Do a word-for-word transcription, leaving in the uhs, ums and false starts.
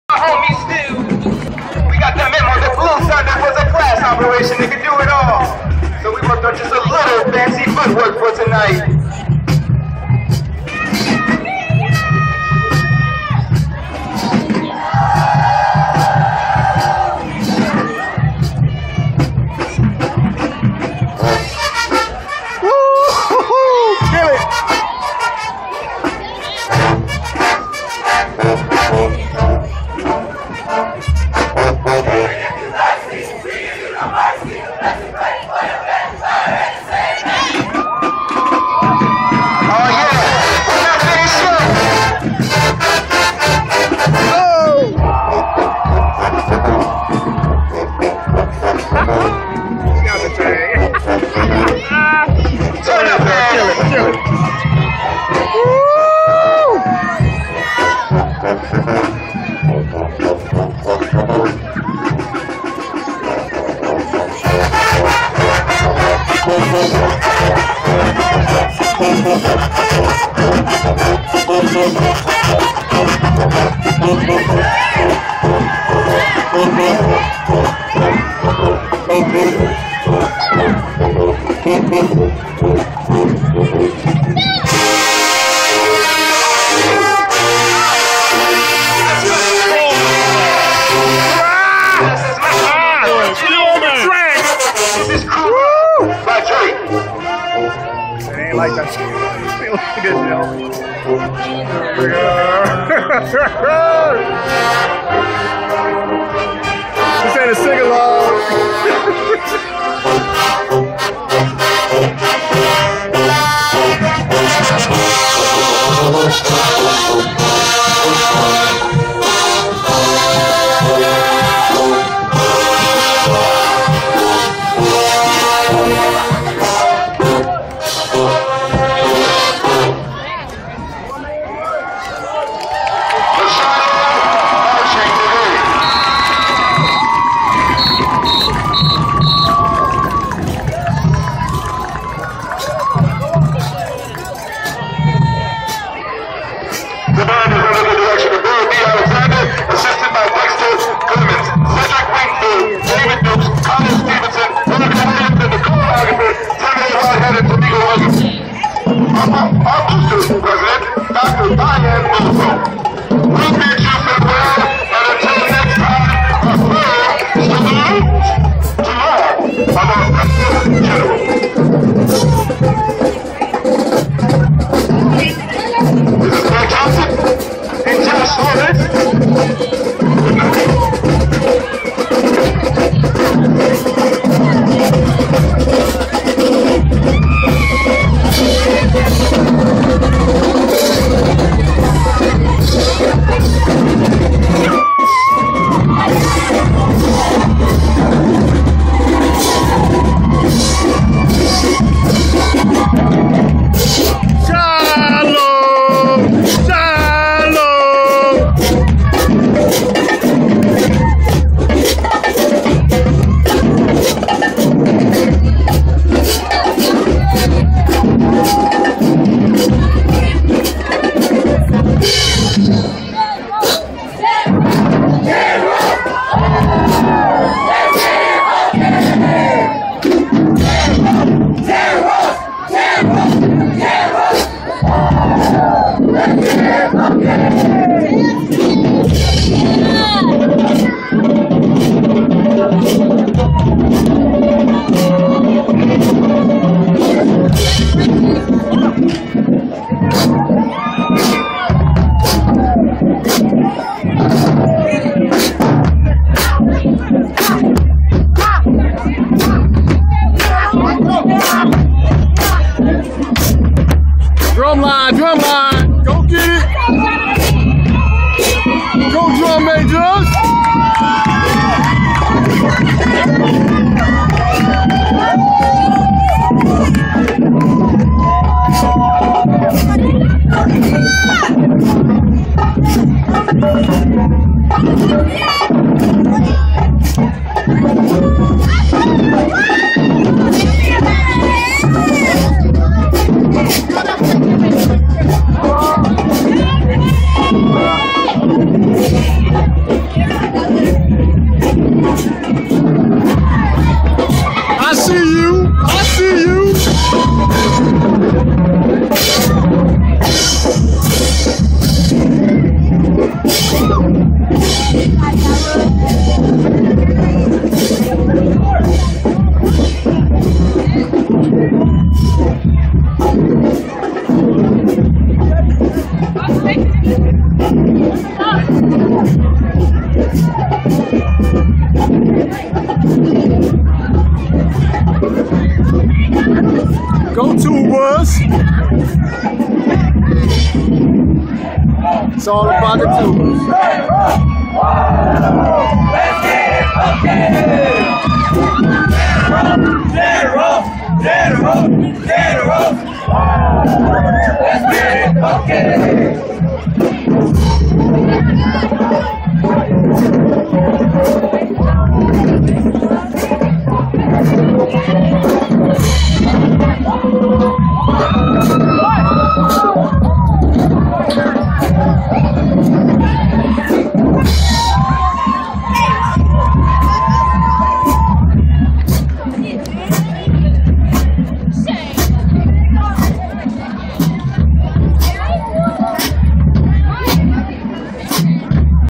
homies do. We got the memo, the Blue Thunder was a class operation that could do it all. So we worked on just a little fancy footwork for tonight. Like that shit. Good job. This ain't a sing along. Drumline, drumline, go get it. Go drum majors. Thank you. It's all about the tubers. Let's get it funky. General, general, general. Let's get it funky.